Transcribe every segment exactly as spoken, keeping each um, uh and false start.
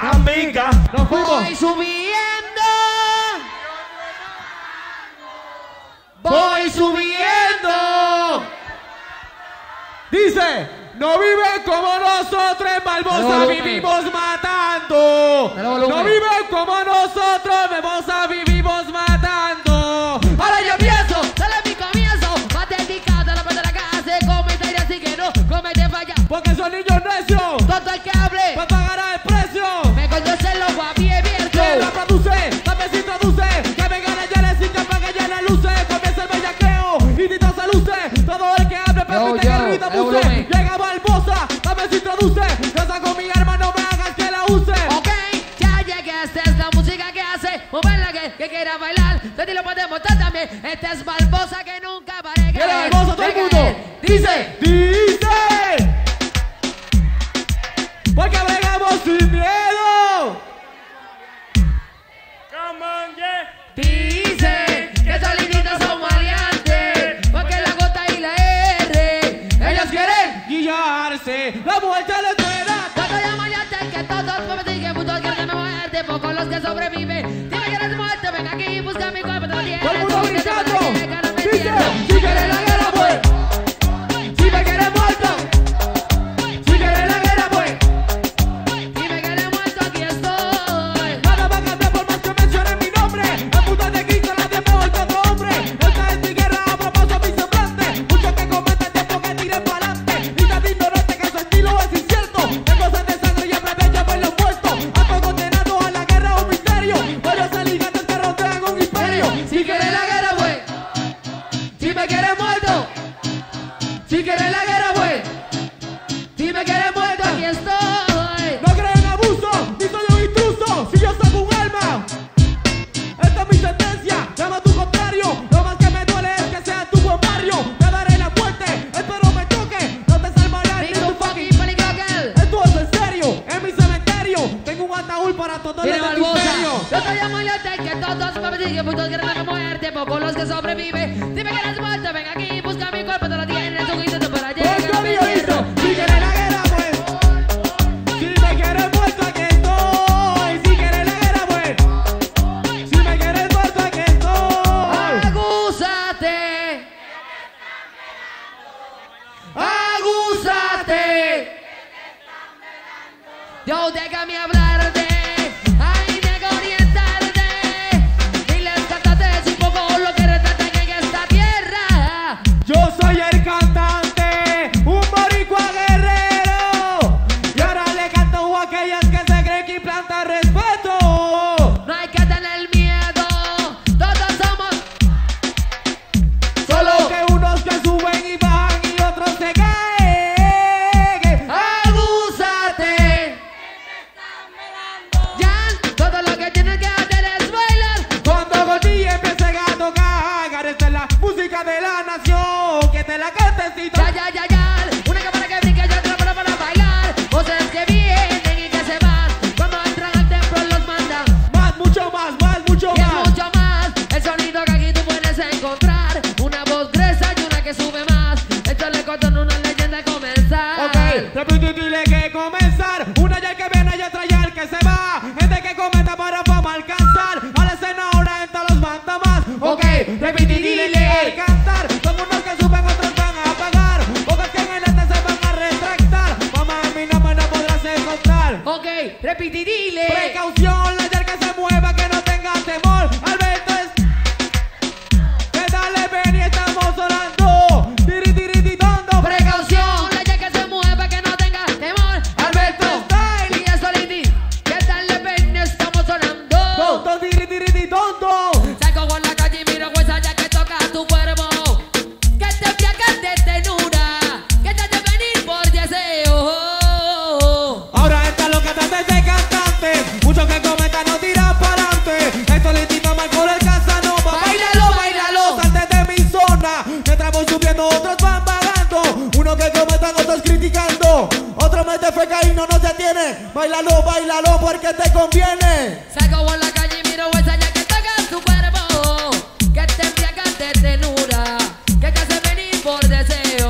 amiga. Nos fuimos. Voy subiendo. Voy subiendo. Dice, no viven como nosotros en Barbosa, vivimos matando. No viven como nosotros en Barbosa, vivimos matando. Ahora yo pienso, sale mi comienzo. Más dedicado a la parte de la casa. Comete así que no comete falla. Porque son niños necios. Todo el que hable pues pagará el precio. me conoce lo guapi abierto. Que lo produce, dame si traduce. Que me gane ya le siga para que ya la luce. Comienza el bellaqueo y Tito se luce. Todo el que hable permite que el ritmo puse. Llega Barbosa, dame si traduce. Yo saco mi arma, no me hagas que la use. Ok, ya llegué, esta es la música que hace moverla que, que quiera bailar. De ti lo podemos montar también. Esta es Barbosa que nunca pare. Quiere Barbosa todo el mundo. Dice, dice. Porque bregamos sin miedo. Come on, yeah. dice que soliditos son maleantes. Porque la gota y la R, ellos quieren guiarse. La muerte les espera. cuando llamo ya sé que todos me siguen, muchos quieren que me muerte, pocos los que sobreviven. Dime que eres muerto, ven aquí, busca mi cuerpo, te lo tienes. Todo el mundo gritando. Dice, Si quieres la guerra, pues. Si me quieres muerto. Si quieres la guerra, pues. dime que eres muerto, aquí estoy. Nada va a cambiar por más que mencionen mi nombre. La puta de Cristo la de mejor que otro hombre. Esta es mi guerra, a propósito mi semblante. Muchos que cometen tiempo que tiren para adelante. Y tan ignorante que su estilo es incierto. Tengo sed de sangre y hambre de ella por los puestos. Ando condenado a la guerra, un misterio. Varios aligantes que rodean un imperio. Si quieres la guerra, pues. Si me quieres muerto. Si quieres la guerra, pues. Si me quieres muerto, aquí estoy. No creen en abuso, ni soy un intruso. Si yo saco un arma, esta es mi sentencia. Llama a tu contrario. Lo más que me duele es que sea tu buen barrio. Te daré la muerte, espero me toque. No te salvarás ni Big tu tu fucking. fucking panic girl. Esto es en serio, en mi cementerio. Tengo un ataúd para todos los Mira, del Barbosa. misterio. Yo te llamo y yo sé que todos me siguen, muchos quieren la muerte, pocos los que sobreviven. Dime que eres muerto, ven aquí, busca mi cuerpo, te lo tienes, un intento para llegar Pues yo a mi digo hierro. esto, si quieres la guerra, pues. Si me quieres muerto, aquí estoy. Si quieres la guerra, pues. Si me quieres muerto, aquí estoy. Agúzate. Agúzate. Yo déjame hablarte. Ay, nego orientarte. Diles cántate un poco lo que retratan en esta tierra. Yo soy el cantante, un boricua guerrero. Y ahora le canto a aquellas que se creen que implanta respeto. No hay que tener miedo. Todos somos. Solo que unos que suben y bajan y otros se caen. Agúzate. Ya, todo lo que tienes que hacer es bailar. Cuando Gordillo empiece a tocar, esta es la música de la nación. Que te la cantecito. Ya, ya, ya, ya. Una cámara que brinca y otra para, para bailar. Voces que vienen y que se van. Cuando entran al templo los mandan. Más, mucho más, más, mucho Y es más. mucho más. El sonido que aquí tú puedes encontrar. Una voz gruesa y una que sube más. Esto le corto en una leyenda de comenzar. Ok, repito y dile que comenzar. Una ya que viene y otra ya el que se va. Gente que comenta para fama alcanzar. A la escena ahora entra los manda más. Ok, repito y dile que cantar. Son unos que suben, otros van a pagar. Pocos que en el este se van a retractar. Mamá, a mí no me la podrás encontrar. Ok, repite y dile. Precaución, la ya que se mueva, que no tenga temor. Alberto es. Que dale, ven y estamos sonando. Tiri, tiri, ti, tondo. Precaución, la ya que se mueva, que no tenga temor. Alberto Style. Y eso le di. ¿Qué tal le ven? Estamos sonando. Tonto, tiri, tiri, ti, tonto. Salgo con la calle y miro huesa ya que toca tu cuerpo. Que te viajas de tenura. Que te hace venir por deseo. Ahora está lo que te hace cantante. Muchos que comentan no tiran para adelante. Esto le tira mal por el Casanova. Báilalo, báilalo, salte de mi zona. Mientras voy subiendo, otros van vagando. Uno que comentan, otros criticando. Otro mete feca y no, no se tiene. Báilalo, báilalo porque te conviene. Salgo con la calle y miro huesa ya que toca tu cuerpo. Que te viajas de tenura. Que te hace venir por deseo.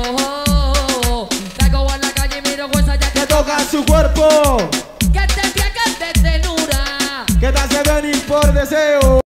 Salgo con la calle y miro huesa ya que Que toca su cuerpo. Que te viajas de tenura. venir por deseo.